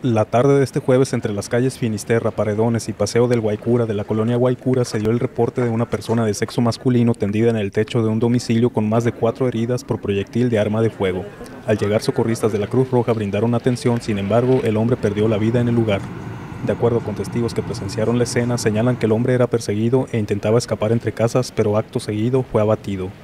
La tarde de este jueves, entre las calles Finisterra, Paredones y Paseo del Guaycura de la colonia Guaycura, se dio el reporte de una persona de sexo masculino tendida en el techo de un domicilio con más de 4 heridas por proyectil de arma de fuego. Al llegar socorristas de la Cruz Roja brindaron atención, sin embargo, el hombre perdió la vida en el lugar. De acuerdo con testigos que presenciaron la escena, señalan que el hombre era perseguido e intentaba escapar entre casas, pero acto seguido fue abatido.